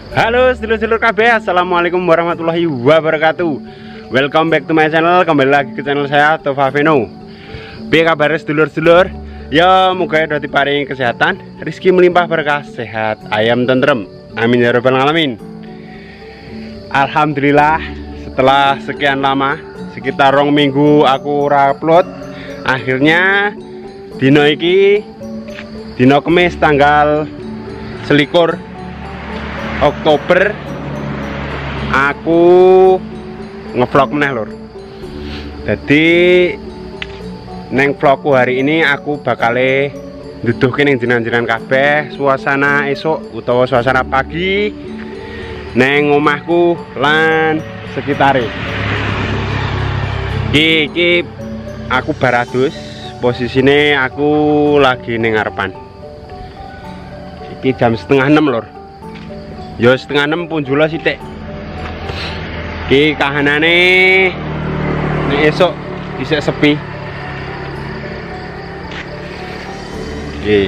Halo sedulur-sedulur KB, assalamualaikum warahmatullahi wabarakatuh. Welcome back to my channel. Kembali lagi ke channel saya, Tova Veno. Piye kabar sedulur-sedulur? Ya moga udah diparingi kesehatan, rezeki melimpah berkah, sehat ayam tentrem. Amin ya rabbal alamin. Alhamdulillah, setelah sekian lama, sekitar 2 minggu aku upload, akhirnya dino iki, dino Kamis tanggal 21 Oktober aku ngevlog meneh lur. Jadi neng vlogku hari ini aku bakal nduduhke ning jenengan kabeh suasana esok utawa suasana pagi neng omahku lan sekitare. Iki aku baradus, posisine aku lagi ning ngarepan. Iki jam 5:30 lur. Yo 5:30 pun jula sithik. Iki kahanane nek esuk isih sepi. Iki.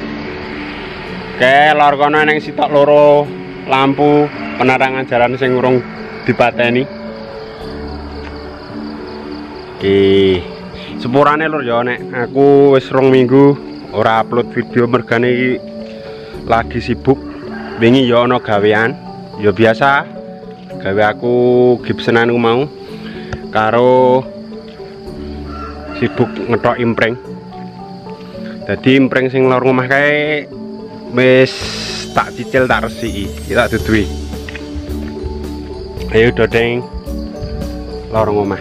Lor kono neng sitok loro lampu penerangan jalan sing urung dipateni. Iki. Sepurane lur ya nek aku wis 2 minggu ora upload video mergane iki lagi sibuk. Wingi ya ana gawean, ya biasa gawe aku gibsenan ku mau karo sibuk ngethok impreng. Dadi impreng sing lor omah kae wis tak cicil tak resiki, tak duduhi. Ayo dodeng lor omah.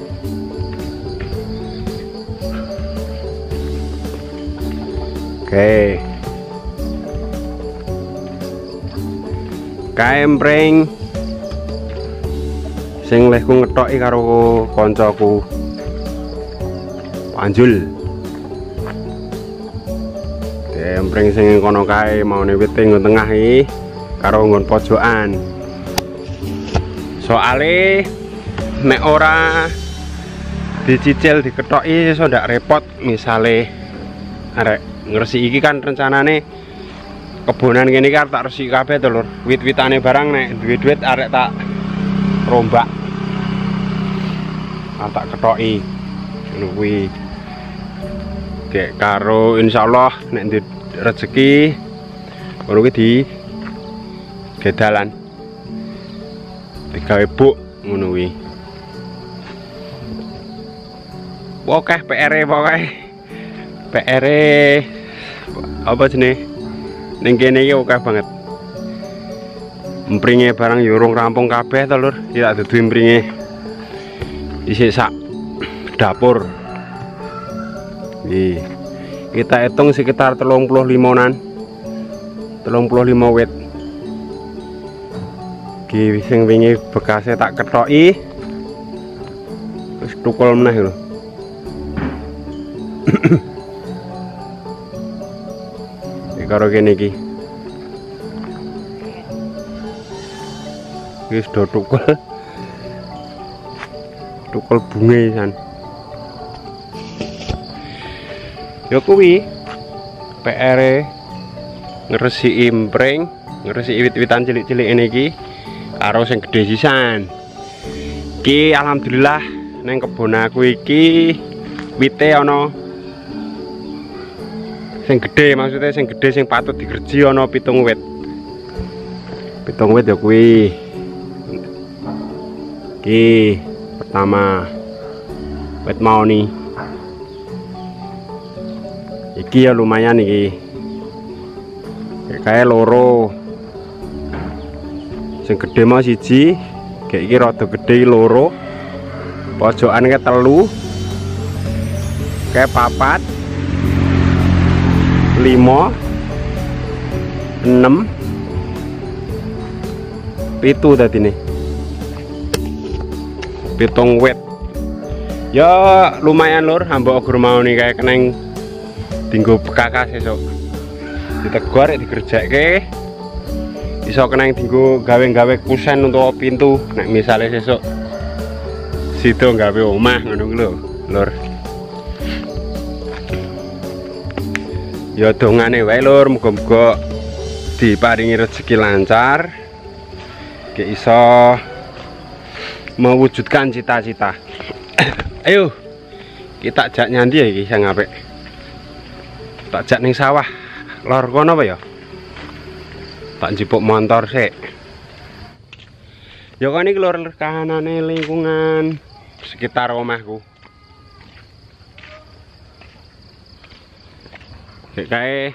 Oke. Kaempreng sing lehku ngethoki karo koncoku Panjul. Kaempreng sing kono kae maune wit nggon tengah iki karo nggon pojokan. Soale nek ora dicicil dikethoki iso ndak repot, misale arek ngresiki iki kan rencanane kebonan gini kan tak resik kabeh to lur. Wit-witane barang nek duit-duit arek tak rombak. Tak kethoki. Ngono kuwi. Dek karo insyaallah nek ndek rezeki ngono kuwi di gedalan. Digawe buk ngono kuwi. Oke PR-e pokoke. PR-e apa jenenge? Ning kene iki akeh banget. Empringe barang yo urung rampung kabeh to lur. Ya tak dudu empringe. Isih sak dapur. Iki. Kita hitung sekitar 35-an. 35 wit. Iki sing wingi bekase tak kethoki. Wis tukul meneh lho. Karo kene iki wis do tukul bunga san. Ya kuwi PR-e ngresiki impreng, ngresiki wit-witan cilik-cilik ini iki karo sing gedhe sisan. Iki alhamdulillah neng kebon aku iki wite ana sing gede, maksudnya sing gede sing patut digerji ana 7 wit. 7 wit ya kuwi. Iki pertama wit maoni. Iki ya lumayan iki. Kayak loro. Sing gede mau siji, kayak iki rada gede loro. Pojokan ke 3. Kayak 4. 5 6 7 tadi nih 7 wit ya lumayan lur. Ambok ogur mau nih kayak keneng dinggo bekakas esok ditegor digerjekke iso keneng dinggo gawe-gawe kusen untuk pintu nek misalnya esok situ gawe omah ngono lho lur. Ya dongane wae lur, muga-muga diparingi rezeki lancar, Gak iso mewujudkan cita-cita. Ayo kita jak nyanti ya iki sing apik. Tak jak ning sawah lor kono apa ya? Tak njipuk motor sik. Ya kan iki lur kahanane lingkungan sekitar omahku. Kae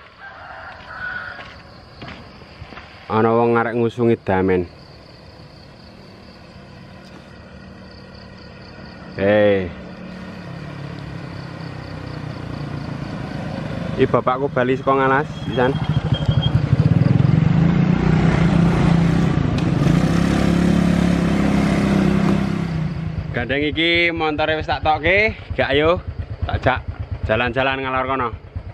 ana wong arek ngusungi damen. Iki bapakku bali saka Ngalas, pisan. Gandeng iki montore wis tak tokke, gak ayo tak jak jalan-jalan ngalor kono.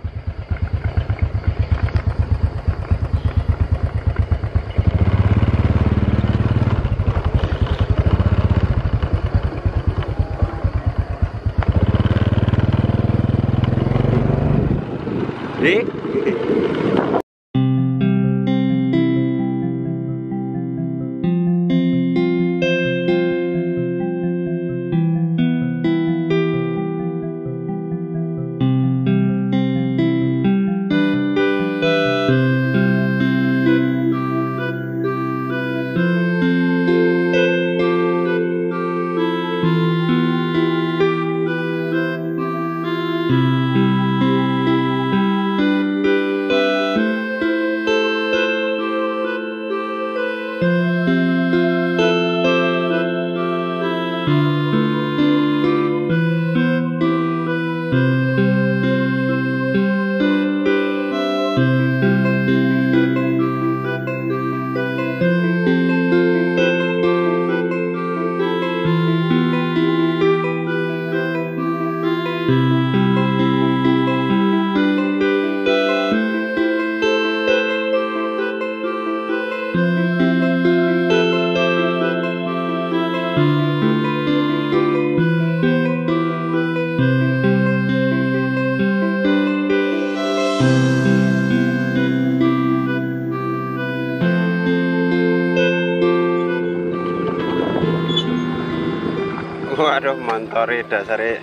Waduh, montore dasare.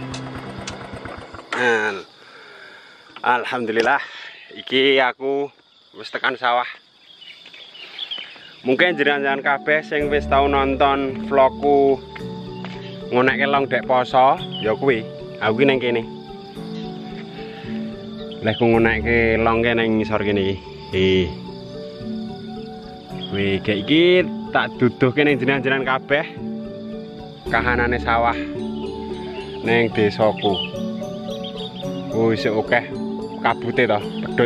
Alhamdulillah, iki aku wis tekan sawah. Mungkin jenengan kabeh sing wis tau nonton vlogku ngonekke long dek poso, ya kuwi. Aku ki nang kene. Lek ku ngonekke long ke nang ngisor kene iki. Kuwi kayak iki tak duduhke ning jenengan kabeh. Kahanane sawah neng desaku. Oh isih akeh kabute to, pedhut.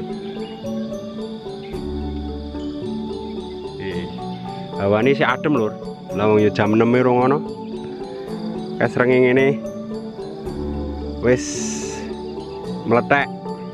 Hawane isih adem lur. Lah wong ya jam 6 e rong ngono. Kasrenge ngene wis meletek.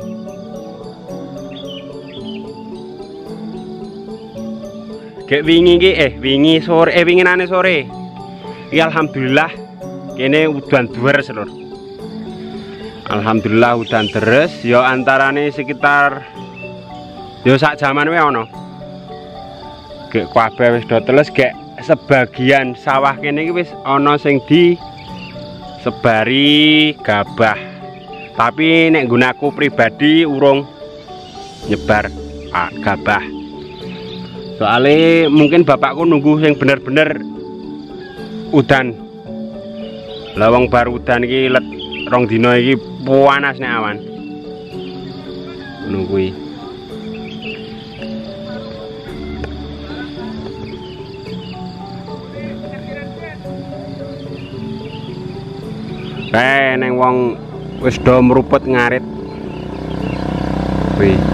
Kayak wingi iki wingi sore winginane sore. Ya alhamdulillah kene udan deres lur. Alhamdulillah udan deres ya antarane sekitar ya sak jaman wae ana. Gek kabeh wis do teles gek sebagian sawah kene iki wis ana sing di sebari gabah. Tapi nek gunaku pribadi urung nyebar gabah. Soale mungkin bapakku nunggu sing bener-bener udan. Lawang baru udan iki let rong dina iki panas nek awan. Ngono kuwi. Neng wong wis do meruput ngarit. Kuwi.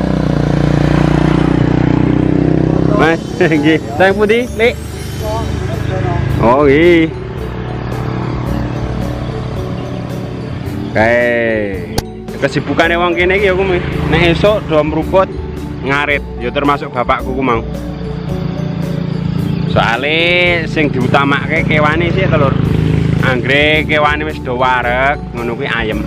Mas, nggih. Sang pundi, Lik? Oh iya. Kesibukannya wong kene iki ya kuwi. Nek esuk do meruput ngarit, ya termasuk bapakku ku mau. Soale sing diutamake kewane sih telur. Anggere kewane wis do wareg, ngono kuwi ayem.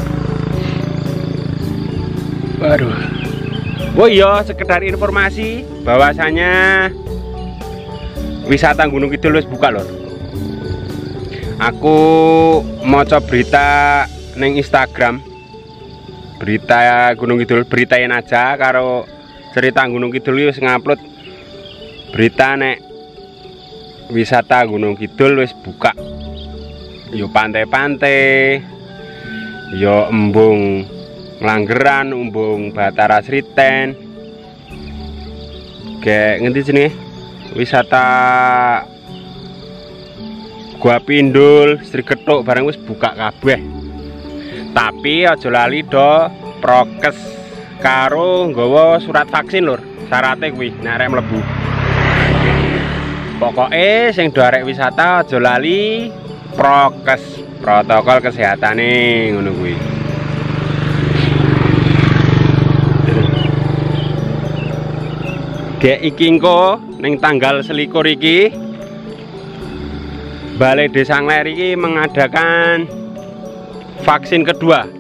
Waduh. Oh iya, sekedar informasi bahwasanya wisata Gunung Kidul wis buka lho. Aku maca berita neng Instagram, berita Gunung Kidul, beritain aja karo cerita Gunung Kidul wis ngupload berita nek wisata Gunung Kidul wis buka. Yo pantai-pantai, yo embung Nglanggeran, embung Batara Sriten, kayak ngerti sini wisata Gua Pindul, Sri Gethuk barang wis buka kabeh. Tapi aja lali do prokes karo nggawa surat vaksin lur. Syaratnya kuwi nek arek mlebu. Pokoke sing do arek wisata aja lali prokes, protokol kesehatane ngono kuwi. Gek iki engko ning tanggal 21 iki Balai Desa Ngler iki mengadakan vaksin kedua.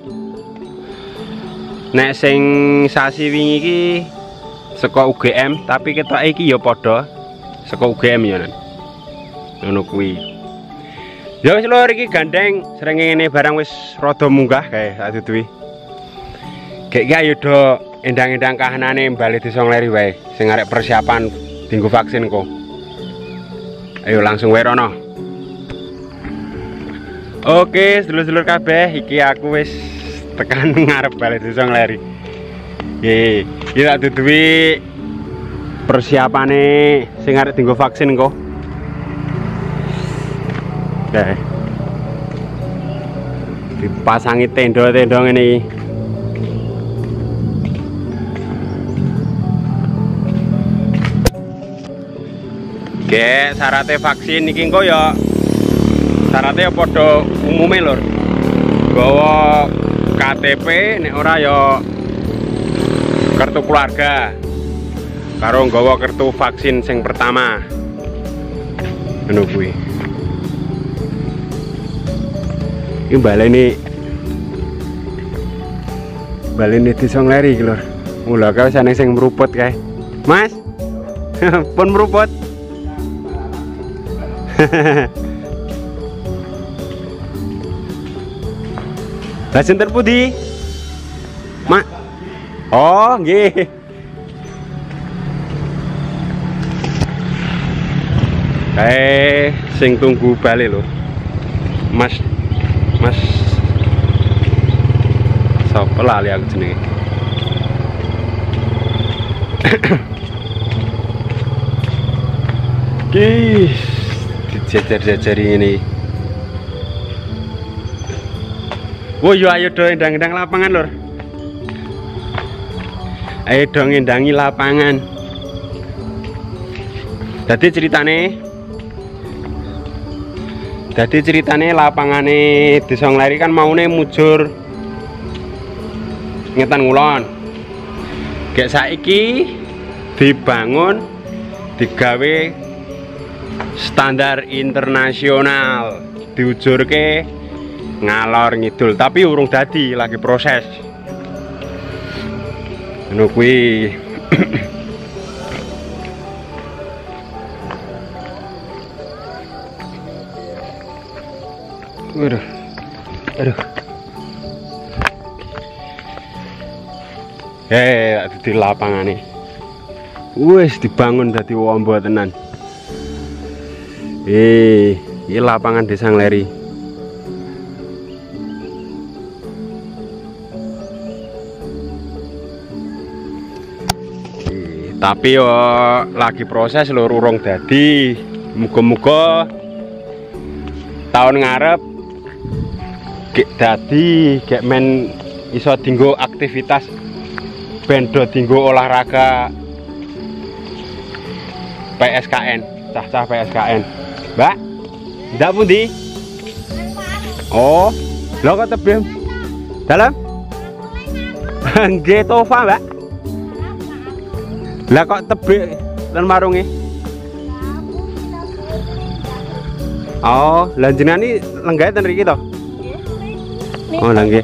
Nek sing sasi wingi iki saka UGM, tapi ketoke iki ya padha saka UGM ya. Ngono kuwi. Ya wis lho iki gandeng srengenge ngene barang wis rada munggah kae sak duduhi. Gek iki ayo do endang-endang kahanane Balai Desa Ngler wae sing arek persiapan dienggo vaksin kok. Ayo langsung wae rono. Oke, sedulur-sedulur kabeh, iki aku wis tekan ngarep Balai Desa Ngler. Nggih, iki tak duduhi persiapane sing arep dienggo vaksin kok. Oke. Dipasangi tenda-tenda ngene iki. Oke, syaratnya vaksin iki engko ya syaratnya padha umume lur. Gawa KTP nek ora ya kartu keluarga. Karo nggawa kartu vaksin sing pertama. Ngono kuwi. Iki balene Desa Ngler iki lur. Mula kae sane sing meruput kae. Mas. Pun meruput. Lah sinten pundi? Mak. Oh, nggih. Kae sing tunggu bali lho. Mas sapa lali aku jenenge. Guys, dijejer-jejeri ini. Wo yo ayo do endang-endang lapangan lur. Ayo do ngendangi lapangan. Dadi ceritane lapangane Desa Ngler kan maune mujur Ngetan Ngulon. Gek saiki dibangun digawe standar internasional, diujurke ngalor ngidul, tapi urung dadi, lagi proses. Ngono kuwi. Aduh. Di lapangane. Wis dibangun dadi wombo tenan. Iki lapangan Desa Ngler. Tapi yo lagi proses lho, urung dadi. Muga-muga tahun ngarep gek dadi, gek men iso dinggo aktivitas bendo dinggo olahraga PSKN, cah-cah PSKN. Mbak, ndak pundi? Oh, lho kok tebih dalam? Nggih Tova, Mbak. Lah kok tebih ten marunge? Oh, lah jenengan iki lenggahe ten mriki to? Nggih. Oh, nggih.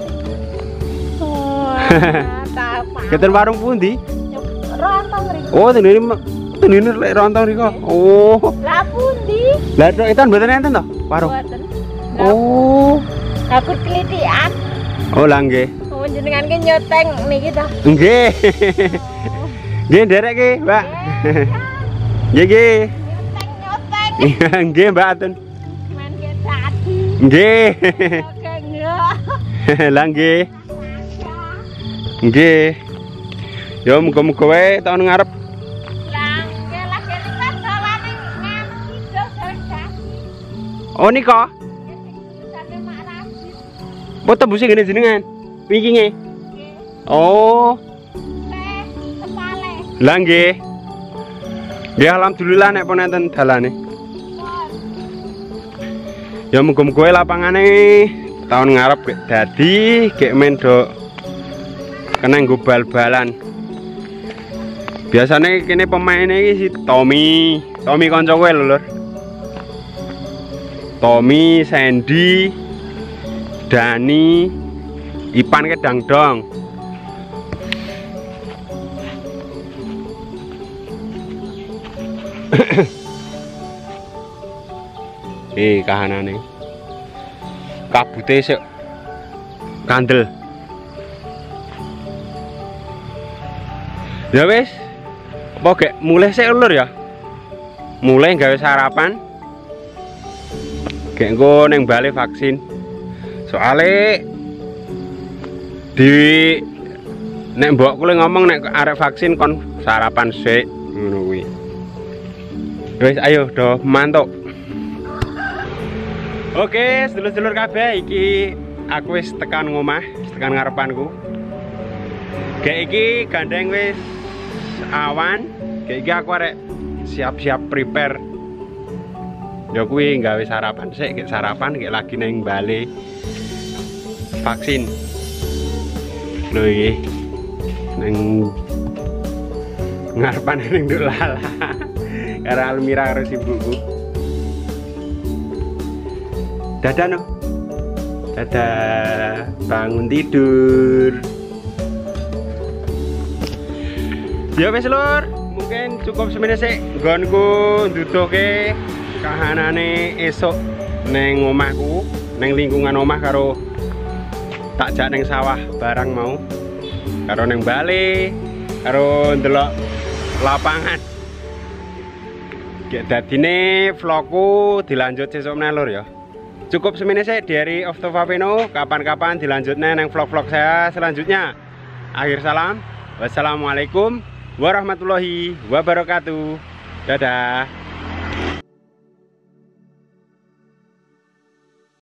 Oh, Keten warung pundi? Rontong mriki. Oh, ten tuh ini lek rontong riko. Oh. Lah pundi? Lah itu mboten enten to? Warung. Mboten. Oh. Dapur kelitian. Oh, lah nggih. Oh, jenengan ki nyoteng niki to. Nggih. Nggih, nderek ki, Mbak. Nggih, nggih. Nyoteng. Nggih, Mbak Atun. Men ki tadi. Nggih. Oke, enggak. Lah nggih. Nggih. Yo muga-muga wae tahun ngarep. Lah, nggih lah kene kan dalane nang kidul dalan. Oh nika. Sampe Mak Rasid. Apa tembus ngene jenengan? Wingi nggih. Oh. Teh sepale. Lah nggih. Nggih alhamdulillah nek pun enten dalane. Ya muga-muga wae lapangane tahun ngarep gek dadi gek men do kena nggo bal-balan. Biasanya kene pemainnya iki si Tommy kanca kowe lho, Lur. Tommy, Sandy, Dani, Ipan ke dangdong. Kahanane. Kabute sik kandel. Ya wis. Apa gek mulai sik Lur ya? Mulai gawe sarapan. Gek engko ning bali vaksin. Soale di nek mbokku le ngomong nek arek vaksin kon sarapan sik ngono kuwi. Wis ayo do mantuk. Oke, sedulur-sedulur kabeh iki aku wis tekan ngomah, tekan ngarepanku. Gek iki gandeng wis awan, kayak gini aku arek siap-siap prepare. Ya kuwi nggawe sarapan sik, kayak sarapan kayak lagi neng bali vaksin. Lho iki neng ngarepan ning Nduk Lala. Karo Almira karo ibuku. Dadah no. Dadah, bangun tidur. Ya wis Lur, mungkin cukup semene sik nggonku nduduke kahanane esuk neng omahku, neng lingkungan omah karo tak jak neng sawah barang mau. Karo neng bali, karo ndelok lapangan. Gek dadine vlogku dilanjut sesuk meneh Lur ya. Cukup semene sik dari Of Tofapeno, kapan-kapan dilanjutnya neng vlog-vlog saya selanjutnya. Akhir salam. Wassalamualaikum warahmatullahi wabarakatuh. Dadah.